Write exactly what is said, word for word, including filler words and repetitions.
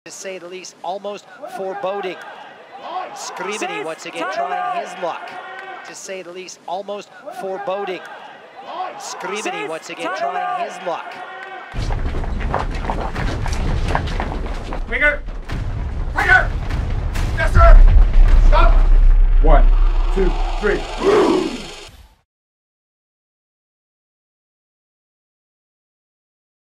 To say the least, almost foreboding. Screaming once again, trying his luck. To say the least, almost foreboding. Screaming once again, trying his luck. Winger! Winger! Yes, sir! Stop! One, two, three.